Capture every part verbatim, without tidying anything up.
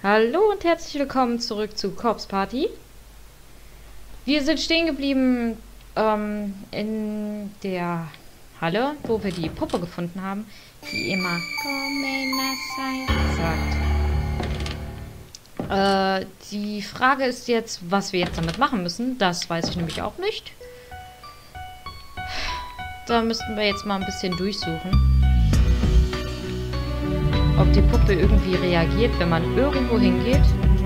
Hallo und herzlich willkommen zurück zu Corpse Party. Wir sind stehen geblieben ähm, in der Halle, wo wir die Puppe gefunden haben, die immer sagt. Äh, die Frage ist jetzt, was wir jetzt damit machen müssen. Das weiß ich nämlich auch nicht. Da müssten wir jetzt mal ein bisschen durchsuchen. Ob die Puppe irgendwie reagiert, wenn man irgendwo hingeht.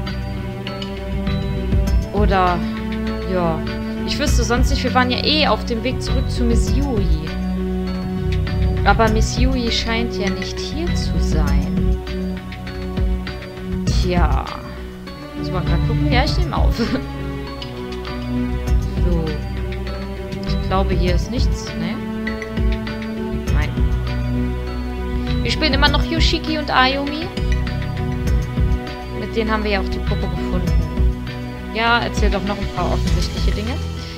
Oder, ja. Ich wüsste sonst nicht, wir waren ja eh auf dem Weg zurück zu Miss Yui. Aber Miss Yui scheint ja nicht hier zu sein. Tja. Muss man gerade gucken. Ja, ich nehme auf. So. Ich glaube, hier ist nichts, ne? Wir spielen immer noch Yoshiki und Ayumi. Mit denen haben wir ja auch die Puppe gefunden. Ja, erzählt auch noch ein paar offensichtliche Dinge.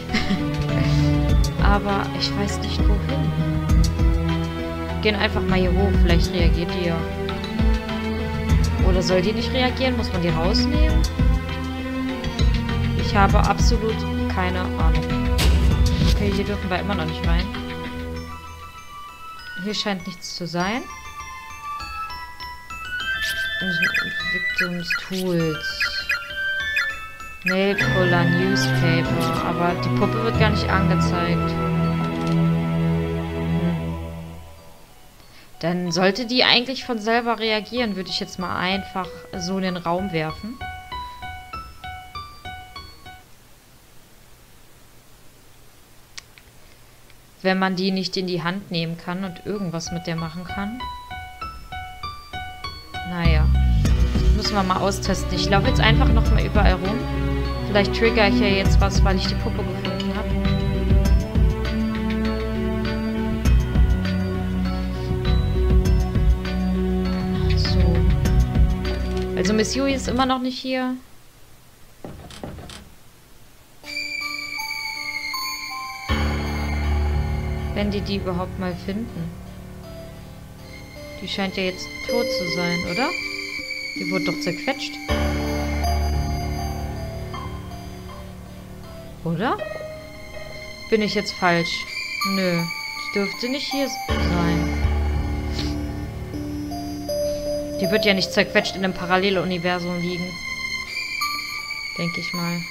Aber ich weiß nicht, wohin. Gehen einfach mal hier hoch. Vielleicht reagiert die ja. Oder soll die nicht reagieren? Muss man die rausnehmen? Ich habe absolut keine Ahnung. Okay, hier dürfen wir immer noch nicht rein. Hier scheint nichts zu sein. Victims Tools. Nail Puller, Newspaper. Aber die Puppe wird gar nicht angezeigt. Hm. Dann sollte die eigentlich von selber reagieren, würde ich jetzt mal einfach so in den Raum werfen. Wenn man die nicht in die Hand nehmen kann und irgendwas mit der machen kann. Naja. Müssen wir mal austesten. Ich laufe jetzt einfach noch mal überall rum. Vielleicht trigger ich ja jetzt was, weil ich die Puppe gefunden habe. So. Also Miss Yui ist immer noch nicht hier. Wenn die die überhaupt mal finden. Die scheint ja jetzt tot zu sein, oder? Die wurde doch zerquetscht. Oder? Bin ich jetzt falsch? Nö. Die dürfte nicht hier sein. Die wird ja nicht zerquetscht in einem Paralleluniversum liegen. Denke ich mal.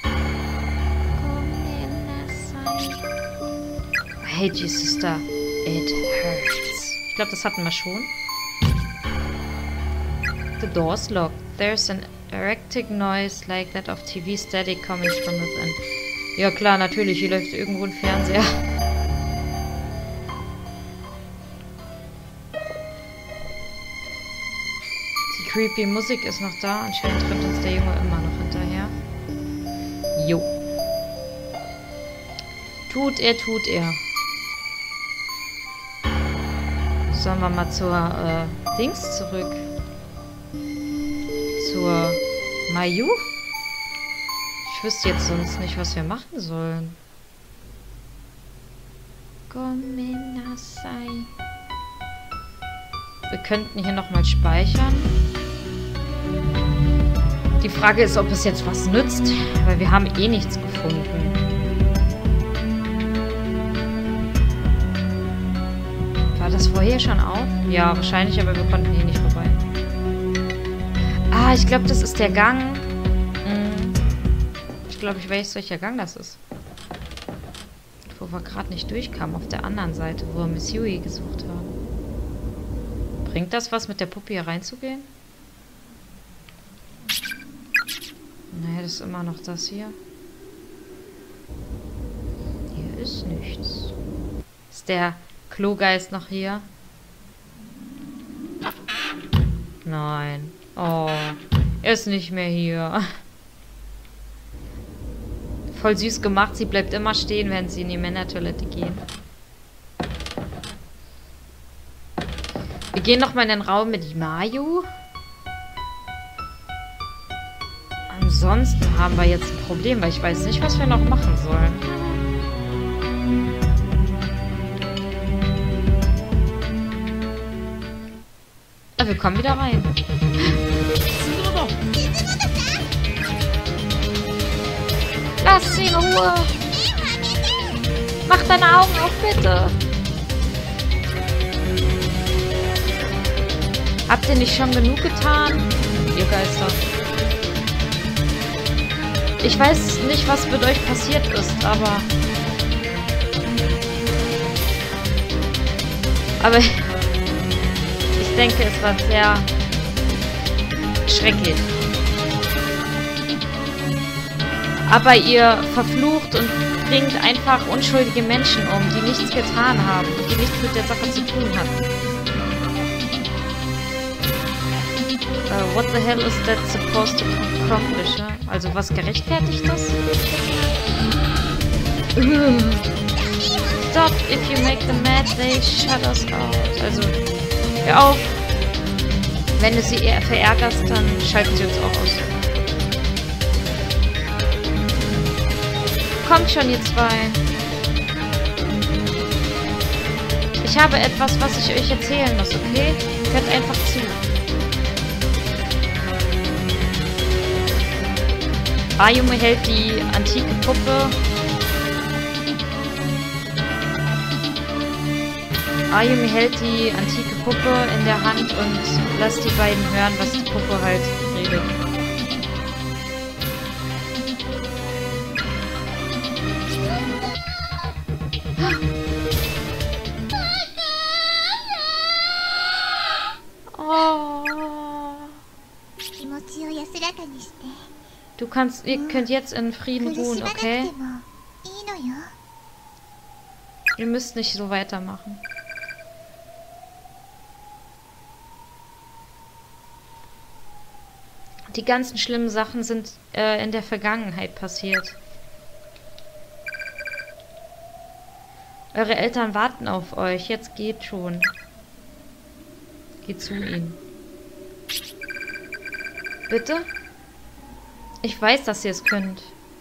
I hate you, sister. It hurts. Ich glaube, das hatten wir schon. The door's locked. There's an erratic noise like that of T V static coming from within. Ja klar, natürlich. Hier läuft irgendwo ein Fernseher. Die creepy Musik ist noch da. Anscheinend rennt uns der Junge immer noch hinterher. Jo. Tut er, tut er. Sollen wir mal zur äh, Dings zurück? Zur Mayu? Ich wüsste jetzt sonst nicht, was wir machen sollen. Gomenasai. Wir könnten hier nochmal speichern. Die Frage ist, ob es jetzt was nützt, weil wir haben eh nichts gefunden. War das vorher schon auf? Ja, wahrscheinlich, aber wir konnten hier nicht vorbei. Ah, ich glaube, das ist der Gang. Hm. Ich glaube, ich weiß, welcher Gang das ist. Wo wir gerade nicht durchkamen, auf der anderen Seite, wo wir Miss Yui gesucht haben. Bringt das was, mit der Puppe hier reinzugehen? Naja, das ist immer noch das hier. Hier ist nichts. Ist der Klogeist noch hier? Nein. Oh, er ist nicht mehr hier. Voll süß gemacht. Sie bleibt immer stehen, wenn sie in die Männertoilette gehen. Wir gehen nochmal in den Raum mit Mayu. Ansonsten haben wir jetzt ein Problem, weil ich weiß nicht, was wir noch machen sollen. Wir kommen wieder rein. Lass sie in Ruhe. Mach deine Augen auf, bitte. Habt ihr nicht schon genug getan? Ihr Geister. Ich weiß nicht, was mit euch passiert ist, aber... Aber ich denke, es war sehr schrecklich. Aber ihr verflucht und bringt einfach unschuldige Menschen um, die nichts getan haben und die nichts mit der Sache zu tun hatten. Uh, what the hell is that supposed to accomplish? Ja? Also was gerechtfertigt das? Stop, if you make them mad, they shut us out. Also, hör auf. Wenn du sie eher verärgerst, dann schalten sie uns auch aus. Kommt schon, ihr zwei. Ich habe etwas, was ich euch erzählen muss, okay? Hört einfach zu. Ayumi hält die antike Puppe. Ayumi hält die antike Puppe in der Hand und lasst die beiden hören, was die Puppe halt redet. Oh. Du kannst, ihr könnt jetzt in Frieden ruhen, okay? Ihr müsst nicht so weitermachen. Die ganzen schlimmen Sachen sind äh, in der Vergangenheit passiert. Eure Eltern warten auf euch. Jetzt geht schon. Geht zu ihnen. Bitte? Ich weiß, dass ihr es könnt.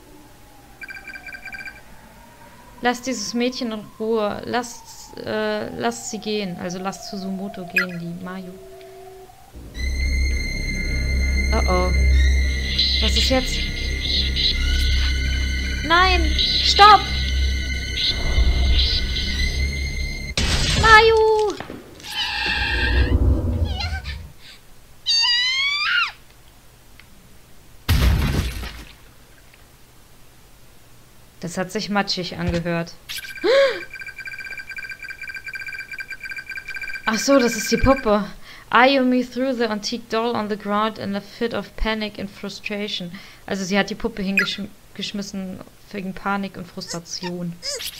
Lasst dieses Mädchen in Ruhe. Lasst, äh, lasst sie gehen. Also lasst Suzumoto gehen, die Mayu. Oh oh. Was ist jetzt? Nein! Stopp! Mayu! Das hat sich matschig angehört. Ach so, das ist die Puppe. Ayumi threw the antique doll on the ground in a fit of panic and frustration. Also sie hat die Puppe hingeschmissen wegen Panik und Frustration.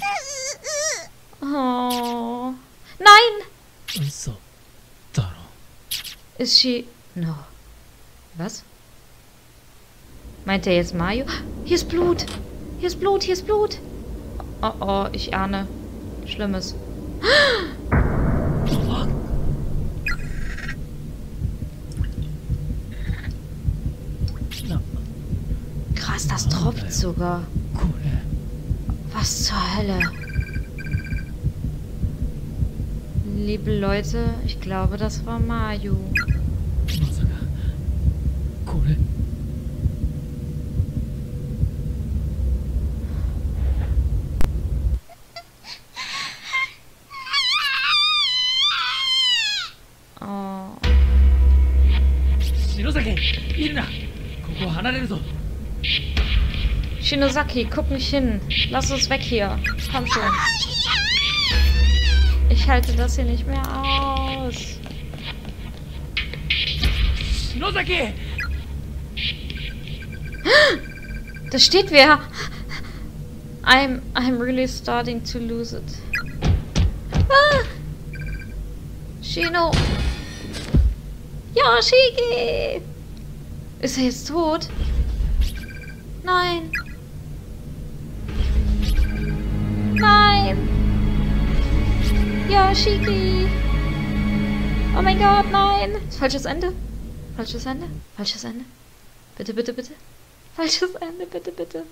Oh. Nein! Ist sie... No. Was? Meint er jetzt Mayu? Hier ist Blut! Hier ist Blut, hier ist Blut! Oh oh, ich ahne Schlimmes. Krass, das tropft sogar. Was zur Hölle? Liebe Leute, ich glaube, das war Mayu. Oh. Shinosaki, guck nicht hin. Lass uns weg hier. Komm schon. Ich halte das hier nicht mehr aus. Shinosaki! Da steht wer. I'm, I'm really starting to lose it. Ah! Shino. Yoshiki! Ist er jetzt tot? Nein. Nein. Yoshiki. Oh mein Gott, nein. Falsches Ende. Falsches Ende. Falsches Ende. Bitte, bitte, bitte. Falsches Ende, bitte, bitte.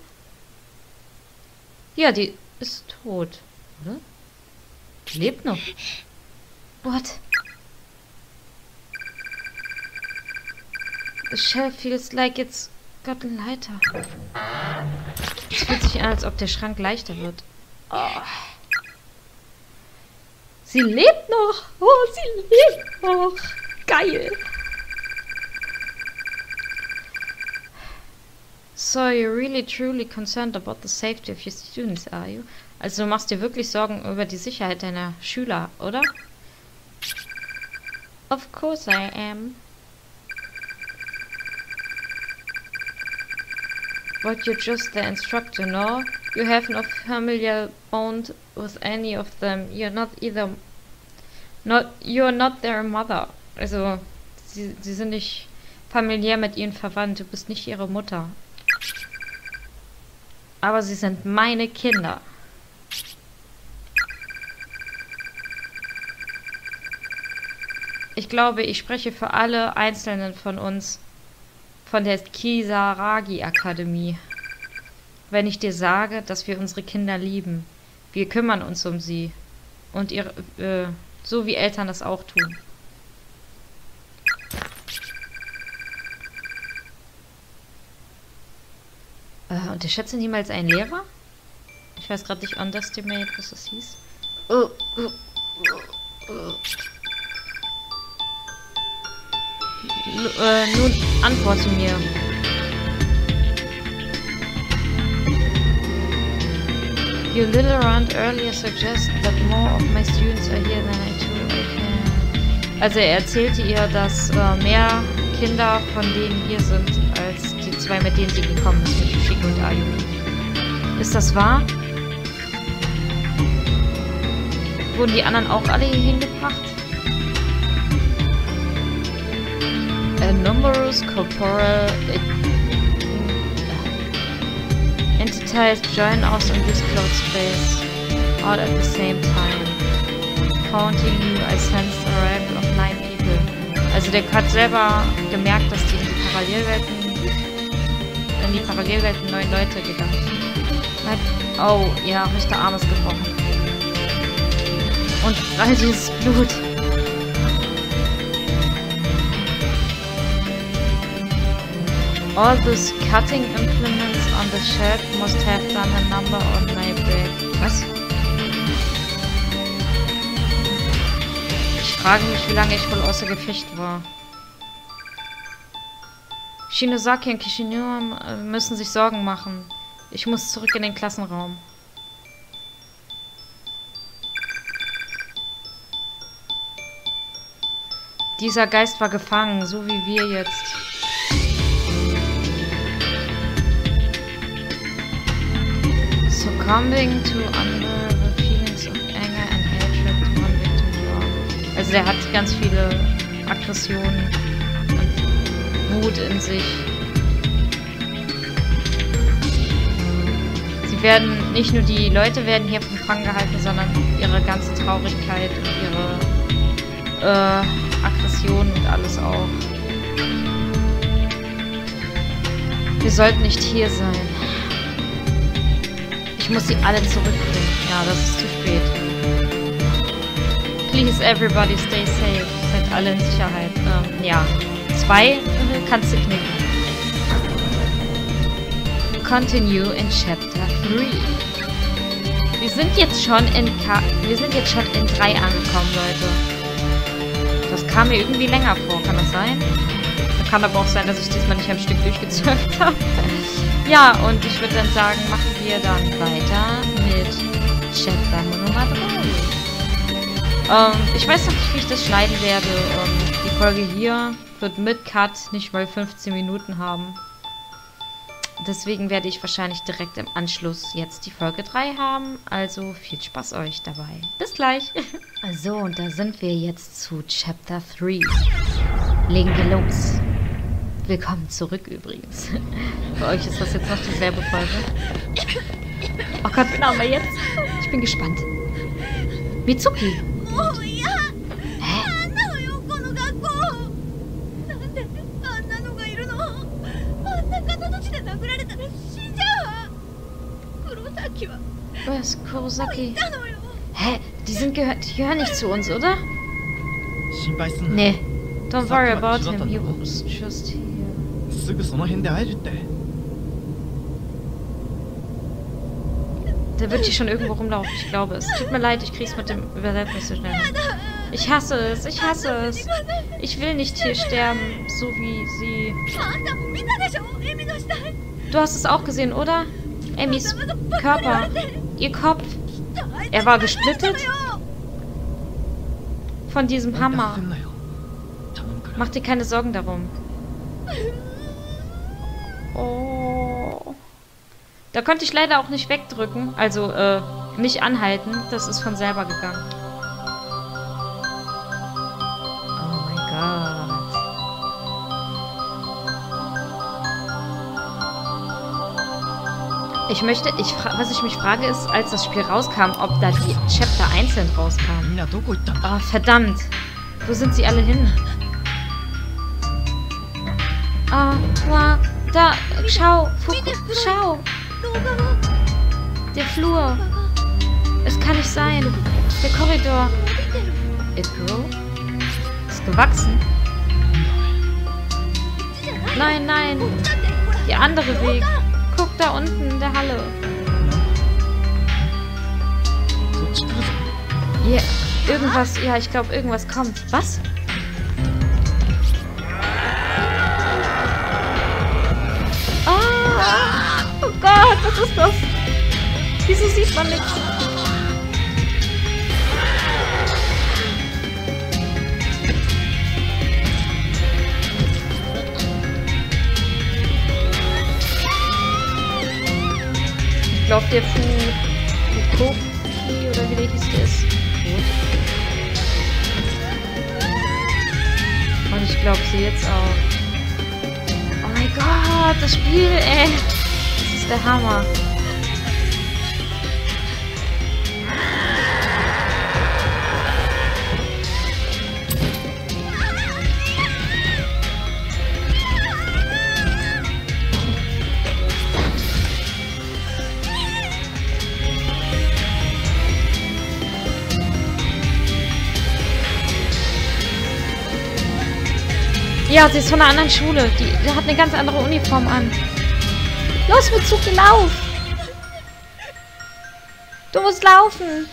Ja, die ist tot, oder? Die lebt noch. What? The shell feels like it's Gott, ein Leiter. Es fühlt sich an, als ob der Schrank leichter wird. Oh. Sie lebt noch. Oh, sie lebt noch. Geil. So, you're really truly concerned about the safety of your students, are you? Also du machst dir wirklich Sorgen über die Sicherheit deiner Schüler, oder? Of course I am. But you're just the instructor, no? You have no familial bond with any of them. You're not either... Not, you're not their mother. Also, sie, sie sind nicht familiär mit ihnen verwandt. Du bist nicht ihre Mutter. Aber sie sind meine Kinder. Ich glaube, ich spreche für alle Einzelnen von uns von der Kisaragi Akademie. Wenn ich dir sage, dass wir unsere Kinder lieben. Wir kümmern uns um sie. Und ihre, äh, so wie Eltern das auch tun. Äh, unterschätze niemals einen Lehrer? Ich weiß gerade nicht, underestimate, was das hieß. Oh, oh, oh, oh. N äh, nun antworte mir. Your little rant earlier suggests that more of my students are here than I truly can. Also er erzählte ihr, dass äh, mehr Kinder von denen hier sind, als die zwei, mit denen sie gekommen ist, mit Yoshiko und Ayumi. Ist das wahr? Wurden die anderen auch alle hier hingebracht? A numerous corporal entities join us in this closed space, all at the same time. Counting you, I sense the arrival of nine people. Also der hat selber gemerkt, dass die in die Parallelwelten, in die Parallelwelten neun Leute gegangen sind. Oh, ja, rechter Arm ist gebrochen. Und all dieses Blut. All those cutting implements on the shelf must have done a number on my back. Was? Ich frage mich, wie lange ich wohl außer Gefecht war. Shinozaki und Kishinuma müssen sich Sorgen machen. Ich muss zurück in den Klassenraum. Dieser Geist war gefangen, so wie wir jetzt. Succumbing to under the feelings of anger and hatred one victim draw. Also der hat ganz viele Aggressionen und Wut in sich. Sie werden, nicht nur die Leute werden hier vom Fang gehalten, sondern ihre ganze Traurigkeit und ihre äh, Aggressionen und alles auch. Wir sollten nicht hier sein. Ich muss sie alle zurückbringen. Ja, das ist zu spät. Please, everybody stay safe. Seid alle in Sicherheit. Ähm, ja. Zwei kannst du knicken. Continue in Chapter three. Wir sind jetzt schon in Ka Wir sind jetzt schon in drei angekommen, Leute. Das kam mir irgendwie länger vor. Kann das sein? Kann aber auch sein, dass ich diesmal nicht am Stück durchgezockt habe. Ja, und ich würde dann sagen, machen wir dann weiter mit Chapter Nummer drei. Ähm, ich weiß noch nicht, wie ich das schneiden werde. Ähm, die Folge hier wird mit Cut nicht mal fünfzehn Minuten haben. Deswegen werde ich wahrscheinlich direkt im Anschluss jetzt die Folge drei haben. Also viel Spaß euch dabei. Bis gleich. So, und da sind wir jetzt zu Chapter drei. Legen wir los. Willkommen zurück übrigens. Für euch ist das jetzt noch dieselbe Folge. Oh Gott, wen haben wir jetzt? Ich bin gespannt. Mitsuki. Hä? Was? Kurosaki? Hä? Die sind gehör die gehören nicht zu uns, oder? Nee. Don't worry about him. He was just here. すぐその辺で会えるって。 Der wird hier schon irgendwo rumlaufen, ich glaube es. Tut mir leid, ich krieg's mit dem Übersetzen nicht so schnell hin. Ich hasse es, ich hasse es. Ich will nicht hier sterben, so wie sie. Du hast es auch gesehen, oder? Amys Körper, ihr Kopf. Er war gesplittet von diesem Hammer. Mach dir keine Sorgen darum. Oh. Da konnte ich leider auch nicht wegdrücken. Also, äh, nicht anhalten. Das ist von selber gegangen. Oh mein Gott. Ich möchte, ich was ich mich frage ist, als das Spiel rauskam, ob da die Chapter einzeln rauskamen. Oh, verdammt. Wo sind sie alle hin? Ah, oh, da, schau, Fuku, schau. Der Flur. Es kann nicht sein. Der Korridor. It grew? Ist gewachsen. Nein, nein. Der andere Weg. Guck da unten in der Halle. Hier, irgendwas. Ja, ich glaube, irgendwas kommt. Was? Oh Gott, was ist das? Wieso sieht man nichts? Ich glaube, der Fu... Fukoki oder wie der hieß, der ist tot. Und ich glaube, sie jetzt auch. Oh mein Gott, das Spiel, ey. Das ist der Hammer. Ja, sie ist von einer anderen Schule. Die, die hat eine ganz andere Uniform an. Los, Mitsuki, lauf! Du musst laufen!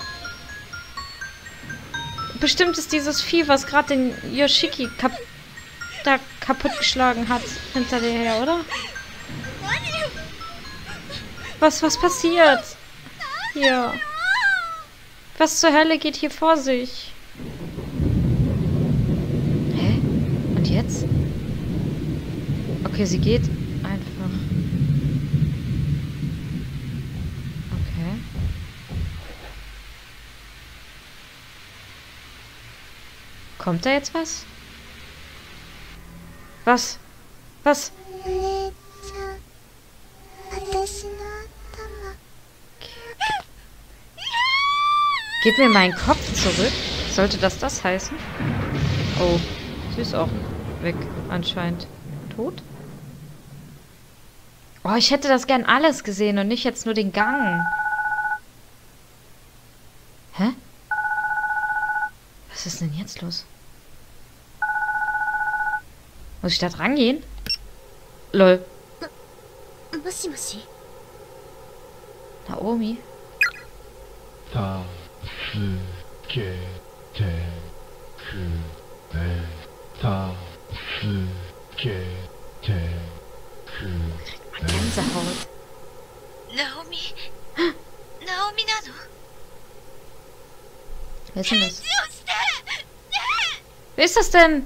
Bestimmt ist dieses Vieh, was gerade den Yoshiki kap da kaputtgeschlagen hat, hinter dir her, oder? Was, was passiert? Hier. Was zur Hölle geht hier vor sich? Hä? Und jetzt? Okay, sie geht einfach. Okay. Kommt da jetzt was? Was? Was? Gib mir meinen Kopf zurück. Sollte das das heißen? Oh, sie ist auch weg anscheinend. Tot? Oh, ich hätte das gern alles gesehen und nicht jetzt nur den Gang. Hä? Was ist denn jetzt los? Muss ich da dran gehen? Lol. Naomi. Gänsehaut. Naomi. Naomi Nano. Wer ist denn das? Wer ist das denn?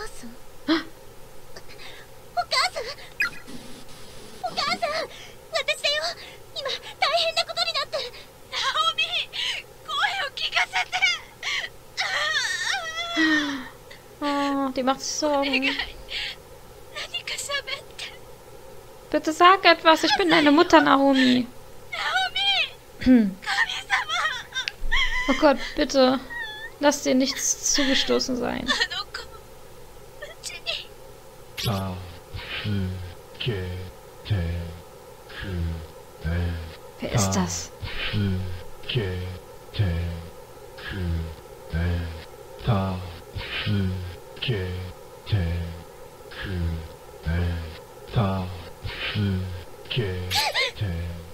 Oh, die macht sich Sorgen. Bitte sag etwas, ich bin deine Mutter, Naomi. Hm. Oh Gott, bitte. Lass dir nichts zugestoßen sein. Wer ist das? 助けて